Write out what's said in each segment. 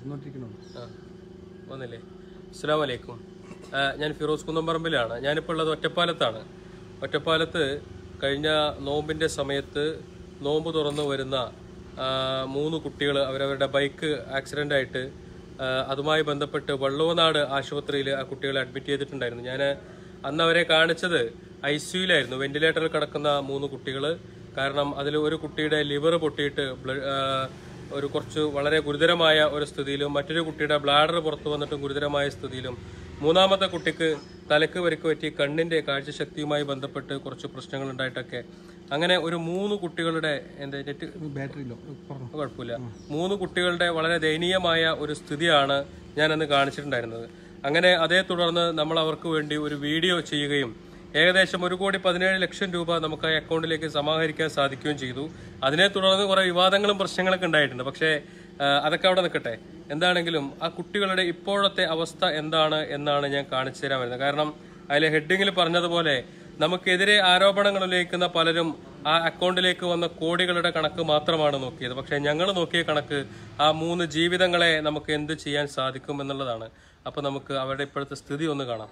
വന്നില്ലേ? അസ്സലാമു അലൈക്കും. ഞാൻ ഫിറോസ് കുന്നംപറമ്പിലാണ്. ഞാനിപ്പോൾ ഉള്ളത് ഒറ്റപ്പാലത്താണ്. ഒറ്റപ്പാലത്ത് കഴിഞ്ഞ നോമ്പിൻ്റെ സമയത്ത് നോമ്പ് തുറന്നു വരുന്ന 3 കുട്ടികൾ അവരവരുടെ ബൈക്ക് ആക്സിഡൻ്റായിട്ട് അതുമായി ബന്ധപ്പെട്ട് വള്ളുവനാട് ആശുപത്രിയിൽ ആ കുട്ടികളെ അഡ്മിറ്റ് ചെയ്തിട്ടുണ്ടായിരുന്നു. ഞാൻ അന്ന് അവരെ കാണിച്ചത് ICUയിലായിരുന്നു. വെന്റിലേറ്ററിൽ കിടക്കുന്ന 3 കുട്ടികൾ. കാരണം അതിൽ ഒരു കുട്ടിയുടെ ലിവർ പൊട്ടിയിട്ട് ഒരു കുറച്ച് വളരെ ഗുരുതരമായ ഒരു സ്ഥിതിയിലും, മറ്റൊരു കുട്ടിയുടെ ബ്ലാഡർ പുറത്തു വന്നിട്ടും ഗുരുതരമായ സ്ഥിതിയിലും, മൂന്നാമത്തെ കുട്ടിക്ക് തലക്ക് പരിക്ക് പറ്റി കണ്ണിന്റെ കാഴ്ചശക്തിയുമായി ബന്ധപ്പെട്ട് കുറച്ച് പ്രശ്നങ്ങൾ ഉണ്ടായിട്ടൊക്കെ അങ്ങനെ ഒരു 3 കുട്ടികളുടെ കുഴപ്പമില്ല 3 കുട്ടികളുടെ വളരെ ദയനീയമായ ഒരു സ്ഥിതിയാണ് ഞാൻ അന്ന് കാണിച്ചിട്ടുണ്ടായിരുന്നത്. അങ്ങനെ അതേ തുടർന്ന് നമ്മൾ അവർക്ക് വേണ്ടി ഒരു വീഡിയോ ചെയ്യുകയും ഏകദേശം 1,17,00,000 രൂപ നമുക്ക് ആ അക്കൗണ്ടിലേക്ക് സമാഹരിക്കാൻ സാധിക്കുകയും ചെയ്തു. അതിനെ തുടർന്ന് കുറെ വിവാദങ്ങളും പ്രശ്നങ്ങളൊക്കെ ഉണ്ടായിട്ടുണ്ട്. പക്ഷേ അതൊക്കെ അവിടെ നിൽക്കട്ടെ. എന്താണെങ്കിലും ആ കുട്ടികളുടെ ഇപ്പോഴത്തെ അവസ്ഥ എന്താണ് എന്നാണ് ഞാൻ കാണിച്ചു തരാൻ വരുന്നത്. കാരണം അതിലെ ഹെഡിങ്ങിൽ പറഞ്ഞതുപോലെ നമുക്കെതിരെ ആരോപണങ്ങൾ ഉന്നയിക്കുന്ന പലരും ആ അക്കൗണ്ടിലേക്ക് വന്ന കോടികളുടെ കണക്ക് മാത്രമാണ് നോക്കിയത്. പക്ഷെ ഞങ്ങൾ നോക്കിയ കണക്ക് ആ 3 ജീവിതങ്ങളെ നമുക്ക് എന്ത് ചെയ്യാൻ സാധിക്കും എന്നുള്ളതാണ്. അപ്പൊ നമുക്ക് അവരുടെ ഇപ്പോഴത്തെ സ്ഥിതി ഒന്ന് കാണാം.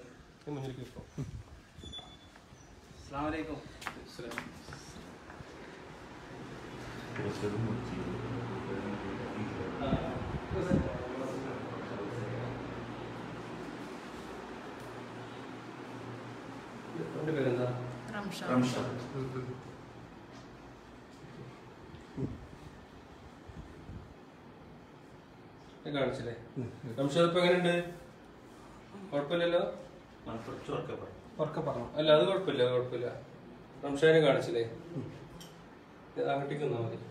കാണിച്ചില്ലേ? റംഷാദ് ഇപ്പൊ എങ്ങനെയുണ്ട്? കുഴപ്പമില്ലല്ലോ? അല്ല അത് കുഴപ്പമില്ല. റംഷാദിനെ കാണിച്ചില്ലേ? അങ്ങോട്ടേക്ക് വന്നാൽ മതി.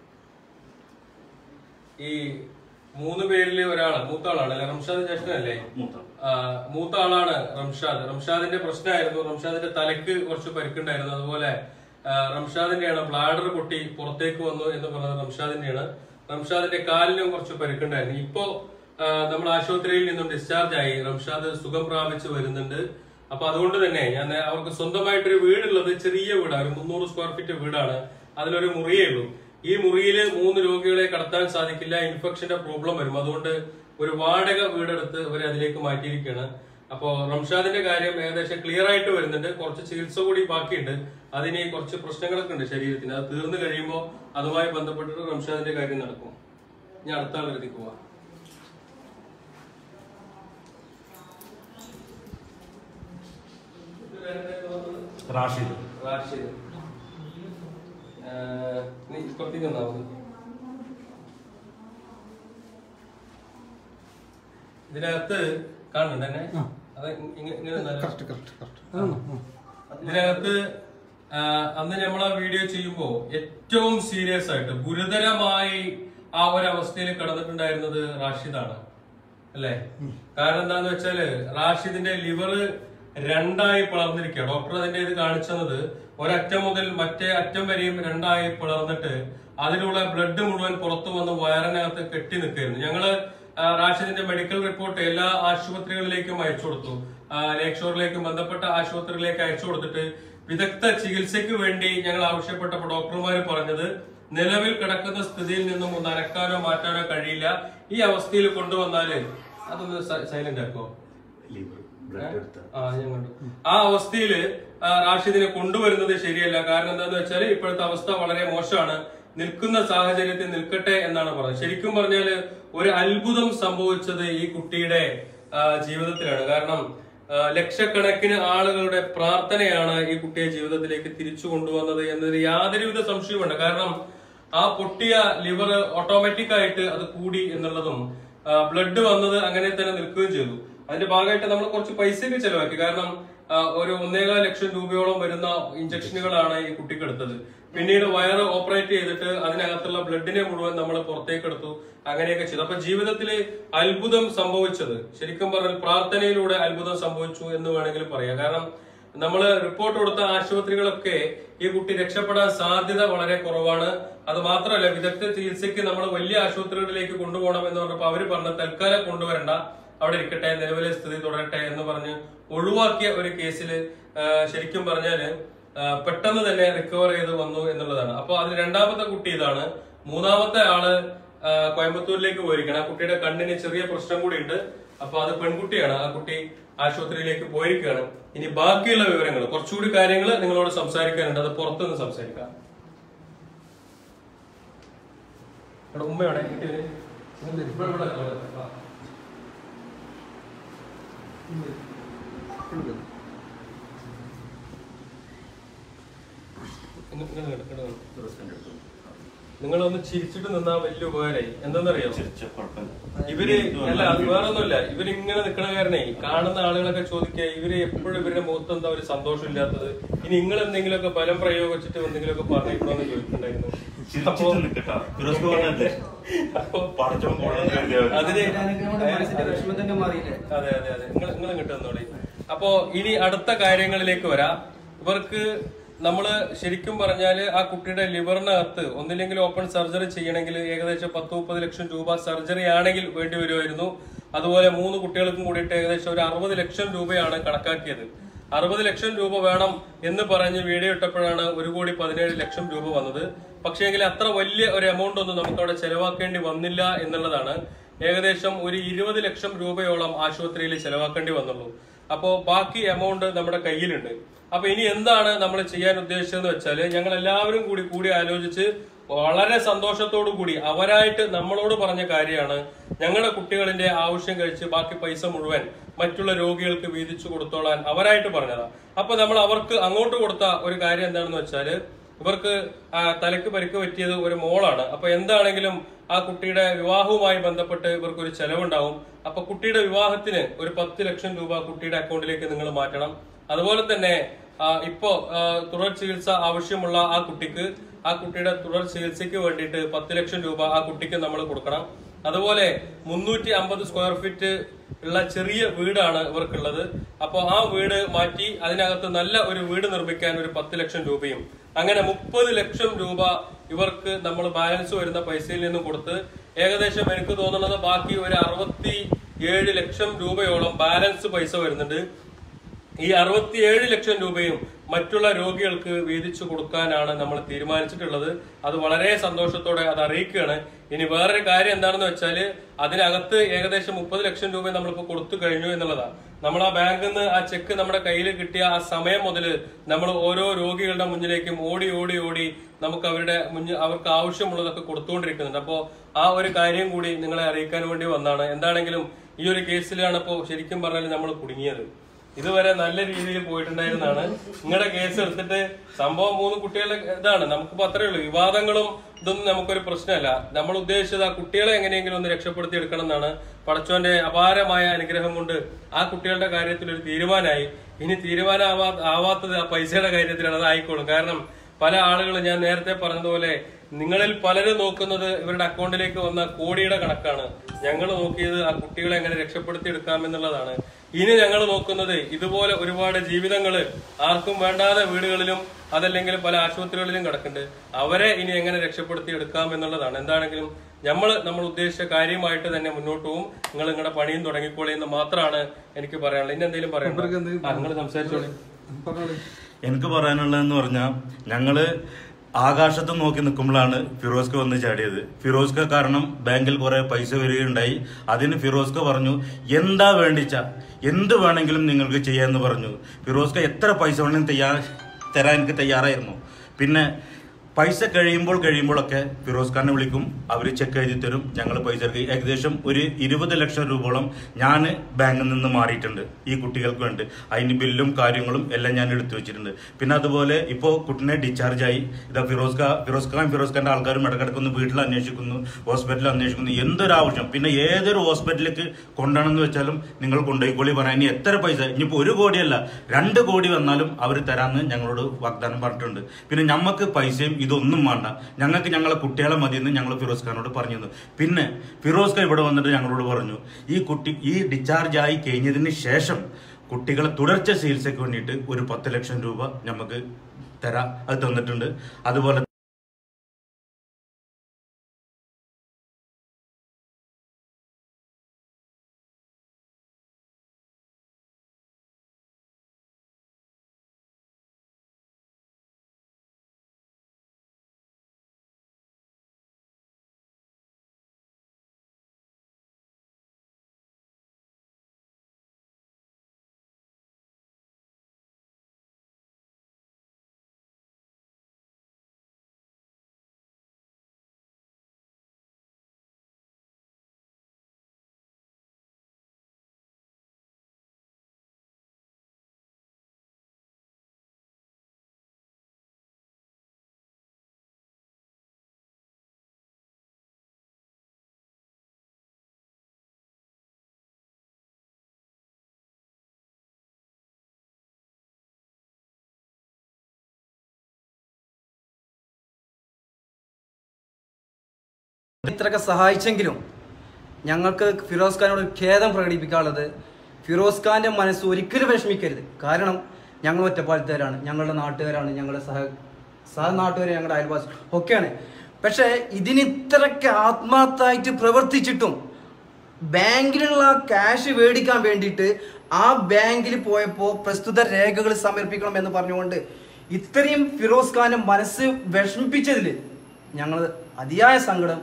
ഈ 3 പേരിൽ ഒരാള് മൂത്ത ആളാണ് അല്ലെ? റംഷാദ് ജ്യേഷ്ഠനല്ലേ? മൂത്ത ആളാണ് റംഷാദ്. റംഷാദിന്റെ പ്രശ്നമായിരുന്നു. റംഷാദിന്റെ തലക്ക് കുറച്ച് പരിക്കുണ്ടായിരുന്നു. അതുപോലെ റംഷാദിന്റെയാണ് ബ്ലാഡർ പൊട്ടി പുറത്തേക്ക് വന്നു എന്ന് പറഞ്ഞത് റംഷാദിന്റെയാണ്. റംഷാദിന്റെ കാലിനും കുറച്ച് പരിക്കുണ്ടായിരുന്നു. ഇപ്പോ നമ്മൾ ആശുപത്രിയിൽ നിന്നും ഡിസ്ചാർജ് ആയി. റംഷാദ് സുഖം പ്രാപിച്ച് വരുന്നുണ്ട്. അപ്പൊ അതുകൊണ്ട് തന്നെ ഞാൻ അവർക്ക് സ്വന്തമായിട്ടൊരു വീടുള്ളത് ചെറിയ വീടാണ്. 300 സ്ക്വയർ ഫീറ്റ് വീടാണ്. അതിലൊരു മുറിയേ ഉള്ളൂ. ഈ മുറിയിൽ 3 രോഗികളെ കടത്താൻ സാധിക്കില്ല. ഇൻഫെക്ഷന്റെ പ്രോബ്ലം വരും. അതുകൊണ്ട് ഒരു വാടക വീടെടുത്ത് ഇവരെ അതിലേക്ക് മാറ്റിയിരിക്കുകയാണ്. അപ്പോ റംഷാദിന്റെ കാര്യം ഏകദേശം ക്ലിയർ ആയിട്ട് വരുന്നുണ്ട്. കുറച്ച് ചികിത്സ കൂടി ബാക്കിയുണ്ട്. അതിന് കുറച്ച് പ്രശ്നങ്ങളൊക്കെ ഉണ്ട് ശരീരത്തിന്. അത് തീർന്നു കഴിയുമ്പോൾ അതുമായി ബന്ധപ്പെട്ടിട്ട് റംഷാദിന്റെ കാര്യം നടക്കും. ഞാൻ അടുത്ത ആളെടുത്തേക്ക് പോവാം. റാഷിദ് ഇതിനകത്ത് കാണുന്നുണ്ട് തന്നെ. അത് ഇതിനകത്ത് അന്ന് നമ്മൾ ആ വീഡിയോ ചെയ്യുമ്പോ ഏറ്റവും സീരിയസ് ആയിട്ട് ഗുരുതരമായി ആ ഒരു അവസ്ഥയിൽ കിടന്നിട്ടുണ്ടായിരുന്നത് റാഷിദാണ് അല്ലെ? കാരണം എന്താന്ന് വെച്ചാല് റാഷിദിന്റെ ലിവർ 2ആയി പിളർന്നിരിക്കുക. ഡോക്ടർ അതിന്റെ ഇത് കാണിച്ചത് ഒരറ്റം മുതൽ മറ്റേ അറ്റം വരെയും 2ആയി പിളർന്നിട്ട് അതിലുള്ള ബ്ലഡ് മുഴുവൻ പുറത്തു വന്ന് വയറിനകത്ത് കെട്ടി നിൽക്കുകയായിരുന്നു. ഞങ്ങള് റാഷിദിന്റെ മെഡിക്കൽ റിപ്പോർട്ട് എല്ലാ ആശുപത്രികളിലേക്കും അയച്ചു കൊടുത്തു. ലേക്ക് ഷോറിലേക്കും ബന്ധപ്പെട്ട ആശുപത്രികളിലേക്ക് അയച്ചു കൊടുത്തിട്ട് വിദഗ്ധ ചികിത്സയ്ക്ക് വേണ്ടി ഞങ്ങൾ ആവശ്യപ്പെട്ടപ്പോൾ ഡോക്ടർമാർ പറഞ്ഞത് നിലവിൽ കിടക്കുന്ന സ്ഥിതിയിൽ നിന്നും ഒന്ന് അനക്കാനോ മാറ്റാനോ കഴിയില്ല. ഈ അവസ്ഥയിൽ കൊണ്ടുവന്നാല് അതൊന്ന് സൈലന്റ് ആക്കോ. ആ അവസ്ഥയില് റാഷിദിനെ കൊണ്ടുവരുന്നത് ശരിയല്ല. കാരണം എന്താന്ന് വെച്ചാൽ ഇപ്പോഴത്തെ അവസ്ഥ വളരെ മോശമാണ്. നിൽക്കുന്ന സാഹചര്യത്തിൽ നിൽക്കട്ടെ എന്നാണ് പറഞ്ഞത്. ശരിക്കും പറഞ്ഞാല് ഒരു അത്ഭുതം സംഭവിച്ചത് ഈ കുട്ടിയുടെ ജീവിതത്തിലാണ്. കാരണം ലക്ഷക്കണക്കിന് ആളുകളുടെ പ്രാർത്ഥനയാണ് ഈ കുട്ടിയെ ജീവിതത്തിലേക്ക് തിരിച്ചു കൊണ്ടുവന്നത് എന്നതിൽ യാതൊരുവിധ സംശയവുമുണ്ട്. കാരണം ആ പൊട്ടിയ ലിവർ ഓട്ടോമാറ്റിക് ആയിട്ട് അത് കൂടി എന്നുള്ളതും ബ്ലഡ് വന്നത് അങ്ങനെ തന്നെ നിൽക്കുകയും ചെയ്തു. അതിന്റെ ഭാഗമായിട്ട് നമ്മൾ കുറച്ച് പൈസയൊക്കെ ചെലവാക്കി. കാരണം ഒരു 1.25 ലക്ഷം രൂപയോളം വരുന്ന ഇഞ്ചക്ഷനുകളാണ് ഈ കുട്ടിക്ക് എടുത്തത്. പിന്നീട് വയറ് ഓപ്പറേറ്റ് ചെയ്തിട്ട് അതിനകത്തുള്ള ബ്ലഡിനെ മുഴുവൻ നമ്മൾ പുറത്തേക്ക് എടുത്തു. അങ്ങനെയൊക്കെ ചെയ്തു. അപ്പൊ ജീവിതത്തില് അത്ഭുതം സംഭവിച്ചത് ശരിക്കും പറഞ്ഞാൽ പ്രാർത്ഥനയിലൂടെ അത്ഭുതം സംഭവിച്ചു എന്ന് വേണമെങ്കിൽ പറയാം. കാരണം നമ്മൾ റിപ്പോർട്ട് കൊടുത്ത ആശുപത്രികളൊക്കെ ഈ കുട്ടി രക്ഷപ്പെടാൻ സാധ്യത വളരെ കുറവാണ്. അത് മാത്രമല്ല വിദഗ്ധ ചികിത്സയ്ക്ക് നമ്മൾ വലിയ ആശുപത്രികളിലേക്ക് കൊണ്ടുപോകണം എന്ന് പറഞ്ഞപ്പോൾ അവര് പറഞ്ഞ തൽക്കാലം കൊണ്ടുവരണ്ട, അവിടെ ഇരിക്കട്ടെ, നിലവിലെ സ്ഥിതി തുടരട്ടെ എന്ന് പറഞ്ഞ് ഒഴിവാക്കിയ ഒരു കേസില് ശരിക്കും പറഞ്ഞാല് പെട്ടെന്ന് തന്നെ റിക്കവർ ചെയ്ത് വന്നു എന്നുള്ളതാണ്. അപ്പൊ അതിൽ 2ാമത്തെ കുട്ടി ഇതാണ്. 3ാമത്തെ ആള് കോയമ്പത്തൂരിലേക്ക് പോയിരിക്കണം. ആ കുട്ടിയുടെ കണ്ണിന് ചെറിയ പ്രശ്നം കൂടി ഉണ്ട്. അപ്പൊ അത് പെൺകുട്ടിയാണ്. ആ കുട്ടി ആശുപത്രിയിലേക്ക് പോയിരിക്കുകയാണ്. ഇനി ബാക്കിയുള്ള വിവരങ്ങൾ, കുറച്ചുകൂടി കാര്യങ്ങൾ നിങ്ങളോട് സംസാരിക്കാനുണ്ട്. അത് പുറത്തുനിന്ന് സംസാരിക്കാം. ഉമ്മയോടെ നിങ്ങളൊന്ന് ചിരിച്ചിട്ട് നിന്നാ വലിയ ഉപകാരമായി. എന്താന്നറിയോ, ഇവര് അല്ല അത് വേറൊന്നുമില്ല, ഇവരിങ്ങനെ നിക്കണ കാരണേ കാണുന്ന ആളുകളൊക്കെ ചോദിക്കുക ഇവര് എപ്പോഴും ഇവരുടെ മുഖത്ത് എന്താ ഒരു സന്തോഷം ഇല്ലാത്തത്, ഇനി നിങ്ങൾ എന്തെങ്കിലുമൊക്കെ ബലം പ്രയോഗിച്ചിട്ട് എന്തെങ്കിലുമൊക്കെ പറഞ്ഞിട്ടുണ്ടോന്ന് ചോദിച്ചിട്ടുണ്ടായിരുന്നു. അതെ അതെ അതെ, നിങ്ങൾ കിട്ടുന്നോളി. അപ്പോ ഇനി അടുത്ത കാര്യങ്ങളിലേക്ക് വരാം. ഇവർക്ക് നമ്മള് ശരിക്കും പറഞ്ഞാല് ആ കുട്ടിയുടെ ലിവറിനകത്ത് ഒന്നില്ലെങ്കിൽ ഓപ്പൺ സർജറി ചെയ്യണമെങ്കിൽ ഏകദേശം 10-30 ലക്ഷം രൂപ സർജറി ആണെങ്കിൽ വേണ്ടി വരുമായിരുന്നു. അതുപോലെ 3 കുട്ടികൾക്കും കൂടിയിട്ട് ഏകദേശം ഒരു 60 ലക്ഷം രൂപയാണ് കണക്കാക്കിയത്. 60 ലക്ഷം രൂപ വേണം എന്ന് പറഞ്ഞ് വീഡിയോ ഇട്ടപ്പോഴാണ് 1,17,00,000 രൂപ വന്നത്. പക്ഷേങ്കിൽ അത്ര വലിയ ഒരു എമൗണ്ട് ഒന്നും നമുക്ക് അവിടെ ചെലവാക്കേണ്ടി വന്നില്ല എന്നുള്ളതാണ്. ഏകദേശം ഒരു 20 ലക്ഷം രൂപയോളം ആശുപത്രിയിൽ ചെലവാക്കേണ്ടി വന്നുള്ളൂ. അപ്പോ ബാക്കി എമൗണ്ട് നമ്മുടെ കയ്യിലുണ്ട്. അപ്പൊ ഇനി എന്താണ് നമ്മൾ ചെയ്യാൻ ഉദ്ദേശിച്ചതെന്ന് വെച്ചാല്, ഞങ്ങൾ എല്ലാവരും കൂടി ആലോചിച്ച് വളരെ സന്തോഷത്തോടു കൂടി അവരായിട്ട് നമ്മളോട് പറഞ്ഞ കാര്യമാണ്, ഞങ്ങളുടെ കുട്ടികളിന്റെ ആവശ്യം കഴിച്ച് ബാക്കി പൈസ മുഴുവൻ മറ്റുള്ള രോഗികൾക്ക് വീതിച്ചു കൊടുത്തോളാൻ അവരായിട്ട് പറഞ്ഞതാ. അപ്പൊ നമ്മൾ അവർക്ക് അങ്ങോട്ട് കൊടുത്ത ഒരു കാര്യം എന്താണെന്ന് വെച്ചാല്, ഇവർക്ക് തലയ്ക്ക് പരിക്ക് പറ്റിയത് ഒരു മോളാണ്. അപ്പൊ എന്താണെങ്കിലും ആ കുട്ടിയുടെ വിവാഹവുമായി ബന്ധപ്പെട്ട് ഇവർക്കൊരു ചെലവുണ്ടാവും. അപ്പൊ കുട്ടിയുടെ വിവാഹത്തിന് ഒരു 10 ലക്ഷം രൂപ കുട്ടിയുടെ അക്കൗണ്ടിലേക്ക് നിങ്ങൾ മാറ്റണം. അതുപോലെ തന്നെ ഇപ്പോ തുടർ ചികിത്സ ആവശ്യമുള്ള ആ കുട്ടിയുടെ തുടർ ചികിത്സയ്ക്ക് വേണ്ടിയിട്ട് 10 ലക്ഷം രൂപ ആ കുട്ടിക്ക് നമ്മൾ കൊടുക്കണം. അതുപോലെ 350 സ്ക്വയർ ഫീറ്റ് ഉള്ള ചെറിയ വീടാണ് ഇവർക്കുള്ളത്. അപ്പൊ ആ വീട് മാറ്റി അതിനകത്ത് നല്ല ഒരു വീട് നിർമ്മിക്കാൻ ഒരു 10 ലക്ഷം രൂപയും, അങ്ങനെ 30 ലക്ഷം രൂപ ഇവർക്ക് നമ്മൾ ബാലൻസ് വരുന്ന പൈസയിൽ നിന്നും കൊടുത്ത് ഏകദേശം എനിക്ക് തോന്നുന്നത് ബാക്കി ഒരു 67 ലക്ഷം രൂപയോളം ബാലൻസ് പൈസ വരുന്നുണ്ട്. ഈ 67 ലക്ഷം രൂപയും മറ്റുള്ള രോഗികൾക്ക് വീതിച്ചു കൊടുക്കാനാണ് നമ്മൾ തീരുമാനിച്ചിട്ടുള്ളത്. അത് വളരെ സന്തോഷത്തോടെ അത് അറിയിക്കുകയാണ്. ഇനി വേറൊരു കാര്യം എന്താണെന്ന് വെച്ചാല്, അതിനകത്ത് ഏകദേശം 30 ലക്ഷം രൂപ നമ്മളിപ്പോ കൊടുത്തു കഴിഞ്ഞു എന്നുള്ളതാണ്. നമ്മൾ ആ ബാങ്കിൽ നിന്ന് ആ ചെക്ക് നമ്മുടെ കയ്യിൽ കിട്ടിയ ആ സമയം മുതൽ നമ്മൾ ഓരോ രോഗികളുടെ മുന്നിലേക്കും ഓടി നമുക്ക് അവർക്ക് ആവശ്യമുള്ളതൊക്കെ കൊടുത്തുകൊണ്ടിരിക്കുന്നുണ്ട്. അപ്പോ ആ ഒരു കാര്യം കൂടി നിങ്ങളെ അറിയിക്കാൻ വേണ്ടി വന്നാണ്. എന്താണെങ്കിലും ഈ ഒരു കേസിലാണ് ഇപ്പോ ശരിക്കും പറഞ്ഞാൽ നമ്മൾ കുടുങ്ങിയത്. ഇതുവരെ നല്ല രീതിയിൽ പോയിട്ടുണ്ടായിരുന്നാണ്. നിങ്ങളുടെ കേസ് എടുത്തിട്ട് സംഭവം 3 കുട്ടികളുടെ ഇതാണ്. നമുക്കിപ്പോ അത്രേ ഉള്ളൂ. വിവാദങ്ങളും ഇതൊന്നും നമുക്കൊരു പ്രശ്നമല്ല. നമ്മൾ ഉദ്ദേശിച്ചത് ആ കുട്ടികളെ എങ്ങനെയെങ്കിലും ഒന്ന് രക്ഷപ്പെടുത്തി എടുക്കണം എന്നാണ്. പടച്ചോന്റെ അപാരമായ അനുഗ്രഹം കൊണ്ട് ആ കുട്ടികളുടെ കാര്യത്തിൽ ഒരു തീരുമാനമായി. ഇനി ആവാത്തത് ആ പൈസയുടെ കാര്യത്തിലാണ്. അതായിക്കോളും. കാരണം പല ആളുകളും ഞാൻ നേരത്തെ പറഞ്ഞതുപോലെ നിങ്ങളിൽ പലരും നോക്കുന്നത് ഇവരുടെ അക്കൗണ്ടിലേക്ക് വന്ന കോടിയുടെ കണക്കാണ്. ഞങ്ങൾ നോക്കിയത് ആ കുട്ടികളെ എങ്ങനെ രക്ഷപ്പെടുത്തി എടുക്കാമെന്നുള്ളതാണ്. ഇനി ഞങ്ങൾ നോക്കുന്നത് ഇതുപോലെ ഒരുപാട് ജീവിതങ്ങൾ ആർക്കും വേണ്ടാതെ വീടുകളിലും അതല്ലെങ്കിൽ പല ആശുപത്രികളിലും കിടക്കുന്നുണ്ട്. അവരെ ഇനി എങ്ങനെ രക്ഷപ്പെടുത്തി എടുക്കാം എന്നുള്ളതാണ്. എന്താണെങ്കിലും നമ്മൾ ഉദ്ദേശിച്ച കാര്യമായിട്ട് തന്നെ മുന്നോട്ട് പോകും. നിങ്ങളുടെ പണിയും തുടങ്ങിക്കോളി എന്ന് മാത്രമാണ് എനിക്ക് പറയാനുള്ളത്. ഇനി എന്തെങ്കിലും പറയാനുണ്ടോ? നിങ്ങൾ സംസാരിച്ചോളി. എനിക്ക് പറയാനുള്ളതെന്ന് പറഞ്ഞാൽ, ഞങ്ങള് ആകാശത്ത് നോക്കി നിൽക്കുമ്പോഴാണ് ഫിറോസ്ക വന്ന് ചാടിയത്. ഫിറോസ്ക കാരണം ബാങ്കിൽ കുറെ പൈസ വരികയുണ്ടായി. അതിന് ഫിറോസ്ക പറഞ്ഞു, എന്താ വേണ്ടിച്ച എന്ത് വേണമെങ്കിലും നിങ്ങൾക്ക് ചെയ്യാമെന്ന് പറഞ്ഞു. ഫിറോസ്ക എത്ര പൈസ വേണമെങ്കിലും തരാൻ എനിക്ക് തയ്യാറായിരുന്നു. പിന്നെ പൈസ കഴിയുമ്പോഴൊക്കെ ഫിറോസ് ഖാനെ വിളിക്കും. അവർ ചെക്ക് എഴുതി തരും. ഞങ്ങൾ പൈസ എടുക്കും. ഏകദേശം ഒരു 20 ലക്ഷം രൂപയോളം ഞാൻ ബാങ്കിൽ നിന്ന് മാറിയിട്ടുണ്ട് ഈ കുട്ടികൾക്ക് വേണ്ടി. അതിന് ബില്ലും കാര്യങ്ങളും എല്ലാം ഞാൻ എടുത്തു വെച്ചിട്ടുണ്ട്. പിന്നെ അതുപോലെ ഇപ്പോൾ കുട്ടിനെ ഡിസ്ചാർജ് ആയി. ഇതാ ഫിറോസ് ഖാന്റെ ആൾക്കാരും ഇടക്കിടക്കൊന്ന് വീട്ടിൽ അന്വേഷിക്കുന്നു, ഹോസ്പിറ്റലിൽ അന്വേഷിക്കുന്നു. എന്തൊരാവശ്യം, പിന്നെ ഏതൊരു ഹോസ്പിറ്റലിലേക്ക് കൊണ്ടുപോകണമെന്ന് വെച്ചാലും നിങ്ങൾ കൊണ്ടുപോയിക്കോളി പറയാൻ. ഇനി എത്ര പൈസ, ഇനിയിപ്പോൾ 1 കോടിയല്ല 2 കോടി വന്നാലും അവർ തരാമെന്ന് ഞങ്ങളോട് വാഗ്ദാനം പറഞ്ഞിട്ടുണ്ട്. പിന്നെ ഞമ്മക്ക് പൈസയും ഇതൊന്നും വേണ്ട, ഞങ്ങൾക്ക് ഞങ്ങളെ കുട്ടികളെ മതിയെന്ന് ഞങ്ങൾ ഫിറോസ് ഖാനോട് പറഞ്ഞു. പിന്നെ ഫിറോസ് ഖാൻ ഇവിടെ വന്നിട്ട് ഞങ്ങളോട് പറഞ്ഞു, ഈ ഡിസ്ചാർജ് ആയി കഴിഞ്ഞതിന് ശേഷം കുട്ടികളെ തുടർച്ച ചികിത്സയ്ക്ക് വേണ്ടിയിട്ട് ഒരു 10 ലക്ഷം രൂപ നമുക്ക് തരാം. അത് തന്നിട്ടുണ്ട്. അതുപോലെ ഇത്രയൊക്കെ സഹായിച്ചെങ്കിലും ഞങ്ങൾക്ക് ഫിറോസ് ഖാനോട് ഖേദം പ്രകടിപ്പിക്കാനുള്ളത്, ഫിറോസ് ഖാന്റെ മനസ്സ് ഒരിക്കലും വിഷമിക്കരുത്. കാരണം ഞങ്ങൾ ഒറ്റപ്പാലത്തുകാരാണ്, ഞങ്ങളുടെ നാട്ടുകാരാണ്, ഞങ്ങളുടെ സഹനാട്ടുകാർ, ഞങ്ങളുടെ അയൽവാസി ഒക്കെയാണ്. പക്ഷെ ഇതിന് ഇത്രയ്ക്ക് ആത്മാർത്ഥമായിട്ട് പ്രവർത്തിച്ചിട്ടും ബാങ്കിലുള്ള ക്യാഷ് മേടിക്കാൻ വേണ്ടിയിട്ട് ആ ബാങ്കിൽ പോയപ്പോൾ പ്രസ്തുത രേഖകൾ സമർപ്പിക്കണം എന്ന് പറഞ്ഞുകൊണ്ട് ഇത്രയും ഫിറോസ് ഖാന്റെ മനസ്സ് വിഷമിപ്പിച്ചതിൽ ഞങ്ങൾ അതിയായ സങ്കടം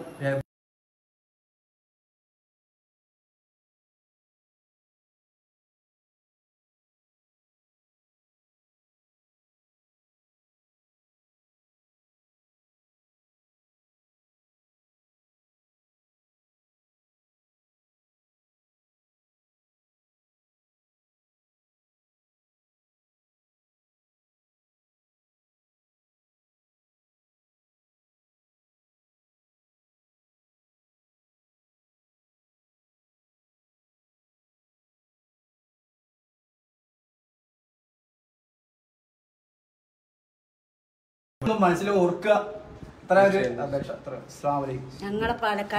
മനസ്സിൽ ഓർക്കുക. അത്ര ഒരു അപേക്ഷ. അസ്സലാമു അലൈക്കും. ഞങ്ങളെ പാലക്കാട്